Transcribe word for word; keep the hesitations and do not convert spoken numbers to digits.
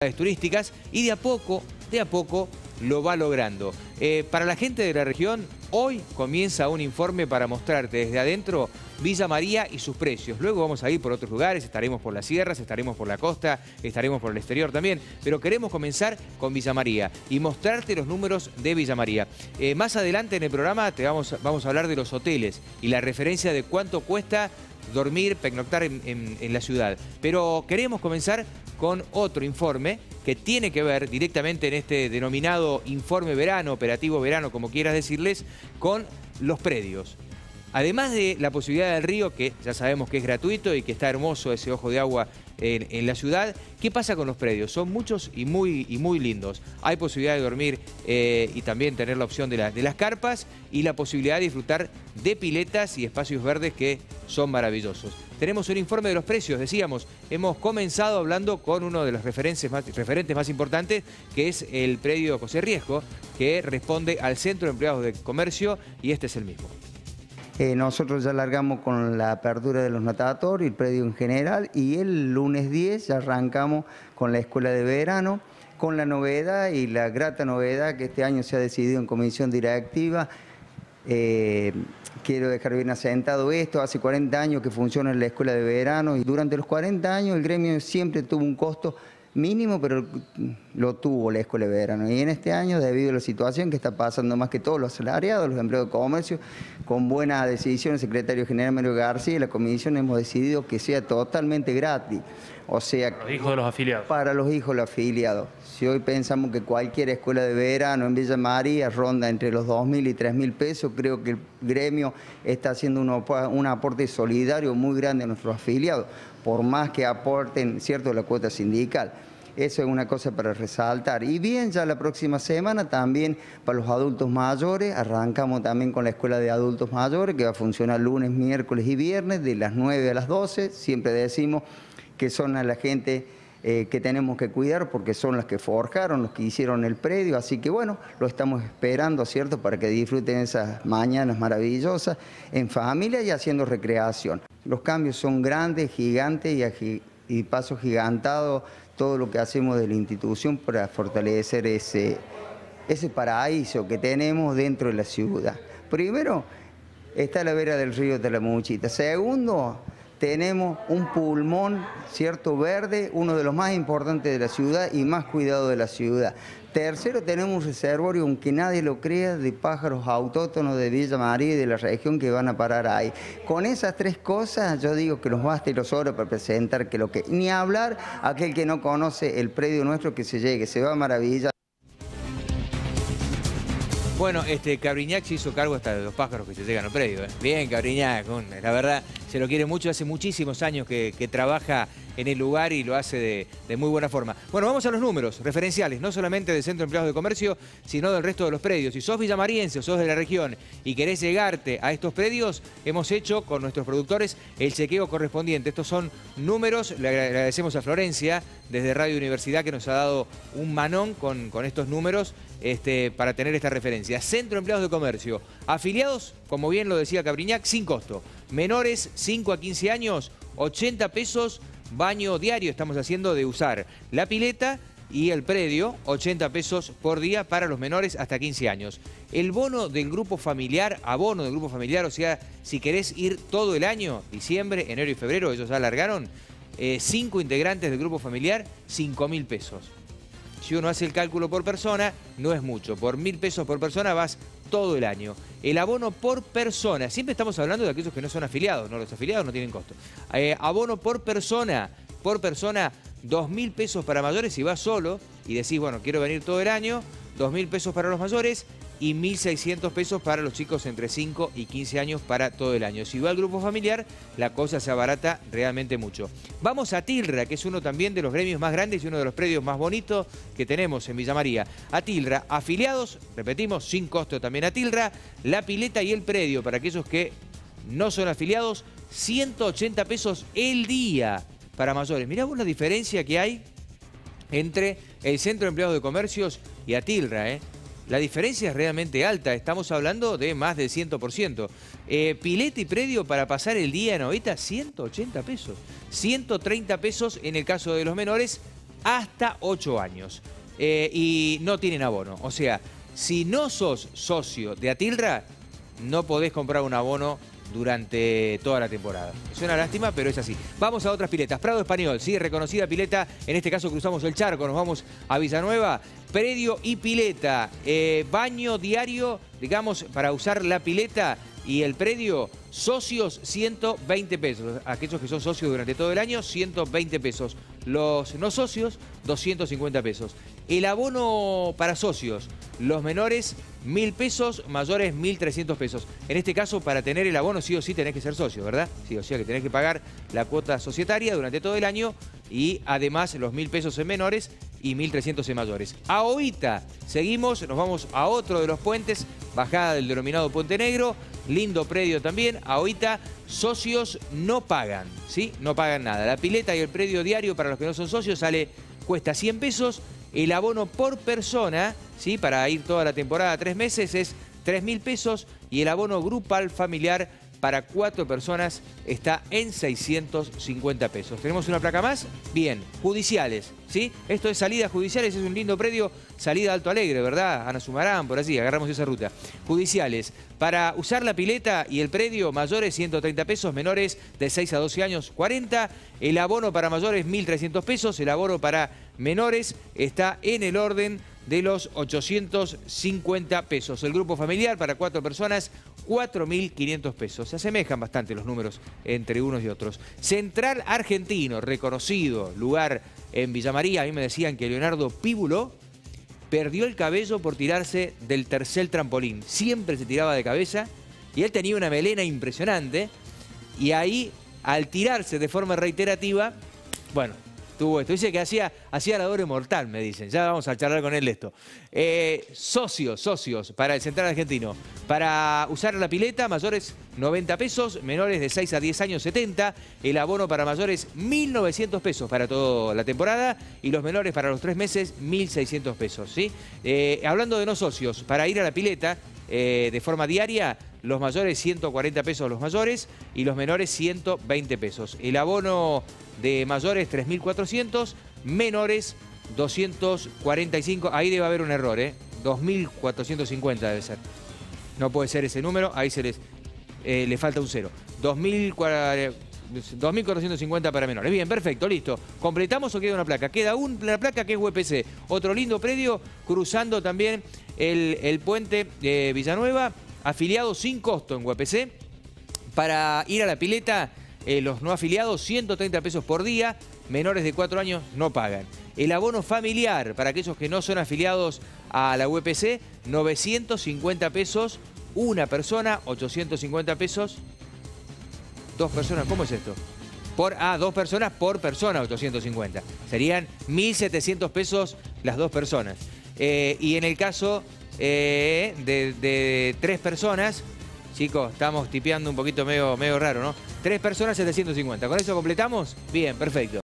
turísticas y de a poco, de a poco lo va logrando. Eh, para la gente de la región, hoy comienza un informe para mostrarte desde adentro Villa María y sus precios. Luego vamos a ir por otros lugares, estaremos por las sierras, estaremos por la costa, estaremos por el exterior también, pero queremos comenzar con Villa María y mostrarte los números de Villa María. Eh, más adelante en el programa te vamos, vamos a hablar de los hoteles y la referencia de cuánto cuesta dormir, pernoctar en, en, en la ciudad. Pero queremos comenzar con otro informe que tiene que ver directamente en este denominado informe verano, operativo verano, como quieras decirles, con los predios. Además de la posibilidad del río, que ya sabemos que es gratuito y que está hermoso ese ojo de agua en, en la ciudad, ¿qué pasa con los predios? Son muchos y muy, y muy lindos. Hay posibilidad de dormir eh, y también tener la opción de, la, de las carpas y la posibilidad de disfrutar de piletas y espacios verdes que son maravillosos. Tenemos un informe de los precios, decíamos, hemos comenzado hablando con uno de los referentes más, referentes más importantes, que es el predio José Riesco, que responde al Centro de Empleados de Comercio, y este es el mismo. Eh, nosotros ya largamos con la apertura de los natatorios, el predio en general, y el lunes diez ya arrancamos con la escuela de verano, con la novedad y la grata novedad que este año se ha decidido en comisión directiva. Eh, quiero dejar bien asentado esto, hace cuarenta años que funciona la escuela de verano y durante los cuarenta años el gremio siempre tuvo un costo mínimo, pero lo tuvo la escuela de verano. Y en este año, debido a la situación que está pasando más que todos los asalariados, los empleados de comercio, con buena decisión el secretario general Mario García y la comisión hemos decidido que sea totalmente gratis. O sea, para los hijos de los afiliados. Para los hijos de los afiliados. Si hoy pensamos que cualquier escuela de verano en Villa María ronda entre los dos mil y tres mil pesos, creo que el gremio está haciendo un, un aporte solidario muy grande a nuestros afiliados, por más que aporten, cierto, la cuota sindical. Eso es una cosa para resaltar. Y bien, ya la próxima semana también para los adultos mayores, arrancamos también con la escuela de adultos mayores, que va a funcionar lunes, miércoles y viernes, de las nueve a las doce. Siempre decimos que son a la gente eh, que tenemos que cuidar porque son las que forjaron, los que hicieron el predio. Así que bueno, lo estamos esperando, ¿cierto?, para que disfruten esas mañanas maravillosas en familia y haciendo recreación. Los cambios son grandes, gigantes y, y paso gigantado todo lo que hacemos de la institución para fortalecer ese, ese paraíso que tenemos dentro de la ciudad. Primero, está a la vera del río Talamuchita. Segundo, tenemos un pulmón, cierto, verde, uno de los más importantes de la ciudad y más cuidado de la ciudad. Tercero, tenemos un reservorio, aunque nadie lo crea, de pájaros autóctonos de Villa María y de la región que van a parar ahí. Con esas tres cosas, yo digo que nos basta y los sobra para presentar que lo que... Ni hablar aquel que no conoce el predio nuestro, que se llegue, se va a maravillar. Bueno, este Cabriñac se hizo cargo hasta de los pájaros que se llegan al predio, ¿eh? Bien, Cabriñac, la verdad, se lo quiere mucho, hace muchísimos años que, que trabaja en el lugar y lo hace de, de muy buena forma. Bueno, vamos a los números referenciales, no solamente del Centro de Empleados de Comercio, sino del resto de los predios. Si sos villamariense o sos de la región y querés llegarte a estos predios, hemos hecho con nuestros productores el chequeo correspondiente. Estos son números, le agradecemos a Florencia desde Radio Universidad que nos ha dado un manón con, con estos números este, para tener esta referencia. Centro de Empleados de Comercio, afiliados, como bien lo decía Cabriñac, sin costo. Menores, cinco a quince años, ochenta pesos. Baño diario estamos haciendo de usar la pileta y el predio, ochenta pesos por día para los menores hasta quince años. El bono del grupo familiar, abono del grupo familiar, o sea, si querés ir todo el año, diciembre, enero y febrero, ellos ya alargaron, eh, cinco integrantes del grupo familiar, cinco mil pesos. Si uno hace el cálculo por persona, no es mucho. Por mil pesos por persona vas todo el año. El abono por persona, siempre estamos hablando de aquellos que no son afiliados, no, los afiliados no tienen costo. Eh, abono por persona, por persona, dos mil pesos para mayores si vas solo y decís, bueno, quiero venir todo el año, dos mil pesos para los mayores y mil seiscientos pesos para los chicos entre cinco y quince años para todo el año. Si va al grupo familiar, la cosa se abarata realmente mucho. Vamos a Tilra, que es uno también de los gremios más grandes y uno de los predios más bonitos que tenemos en Villa María. A Tilra, afiliados, repetimos, sin costo también a Tilra, la pileta y el predio para aquellos que no son afiliados, ciento ochenta pesos el día para mayores. Mirá vos la diferencia que hay entre el Centro de Empleados de Comercios y a Tilra, ¿eh? La diferencia es realmente alta, estamos hablando de más del cien por ciento. Eh, pileta y predio para pasar el día en Oveta, ciento ochenta pesos. ciento treinta pesos en el caso de los menores, hasta ocho años. Eh, y no tienen abono. O sea, si no sos socio de Atilra, no podés comprar un abono durante toda la temporada. Es una lástima, pero es así. Vamos a otras piletas. Prado Español, sí, reconocida pileta. En este caso cruzamos el charco, nos vamos a Villanueva. Predio y pileta. Eh, baño diario, digamos, para usar la pileta y el predio. Socios, ciento veinte pesos. Aquellos que son socios durante todo el año, ciento veinte pesos. Los no socios, doscientos cincuenta pesos. El abono para socios, los menores, mil pesos, mayores, mil trescientos pesos. En este caso, para tener el abono, sí o sí tenés que ser socio, ¿verdad? Sí o sí, que tenés que pagar la cuota societaria durante todo el año y además los mil pesos en menores y mil trescientos en mayores. Ahorita seguimos, nos vamos a otro de los puentes, bajada del denominado Puente Negro, lindo predio también. Ahorita socios no pagan, ¿sí? No pagan nada. La pileta y el predio diario para los que no son socios sale, cuesta cien pesos. El abono por persona, ¿sí? Para ir toda la temporada, tres meses, es tres mil pesos. Y el abono grupal familiar para cuatro personas está en seiscientos cincuenta pesos. ¿Tenemos una placa más? Bien, judiciales, ¿sí? Esto es salidas judiciales, es un lindo predio, salida Alto Alegre, ¿verdad? Ana Sumarán, por así, agarramos esa ruta. Judiciales, para usar la pileta y el predio, mayores ciento treinta pesos, menores de seis a doce años, cuarenta. El abono para mayores, mil trescientos pesos. El abono para menores está en el orden de los ochocientos cincuenta pesos. El grupo familiar para cuatro personas, cuatro mil quinientos pesos. Se asemejan bastante los números entre unos y otros. Central Argentino, reconocido lugar en Villa María. A mí me decían que Leonardo Píbulo perdió el cabello por tirarse del tercer trampolín. Siempre se tiraba de cabeza y él tenía una melena impresionante. Y ahí, al tirarse de forma reiterativa, bueno, tuvo esto. Dice que hacía, hacía la doble mortal, me dicen. Ya vamos a charlar con él de esto. Eh, socios, socios para el Central Argentino. Para usar la pileta, mayores noventa pesos, menores de seis a diez años setenta. El abono para mayores mil novecientos pesos para toda la temporada y los menores para los tres meses mil seiscientos pesos. ¿Sí? Eh, hablando de no socios, para ir a la pileta eh, de forma diaria, los mayores ciento cuarenta pesos los mayores y los menores ciento veinte pesos. El abono de mayores tres mil cuatrocientos, menores doscientos cuarenta y cinco. Ahí debe haber un error, ¿eh? dos mil cuatrocientos cincuenta debe ser. No puede ser ese número, ahí se les eh, le falta un cero. dos mil cuatrocientos cincuenta para menores. Bien, perfecto, listo. ¿Completamos o queda una placa? Queda una placa que es U E P C. Otro lindo predio cruzando también el, el puente de Villanueva. Afiliados sin costo en U E P C. Para ir a la pileta, eh, los no afiliados, ciento treinta pesos por día. Menores de cuatro años no pagan. El abono familiar, para aquellos que no son afiliados a la U E P C, novecientos cincuenta pesos. Una persona, ochocientos cincuenta pesos. Dos personas, ¿cómo es esto? Por, ah, dos personas por persona, ochocientos cincuenta. Serían mil setecientos pesos las dos personas. Eh, y en el caso eh, de, de tres personas, chicos, estamos tipeando un poquito medio, medio raro, ¿no? Tres personas, setecientos cincuenta. ¿Con eso completamos? Bien, perfecto.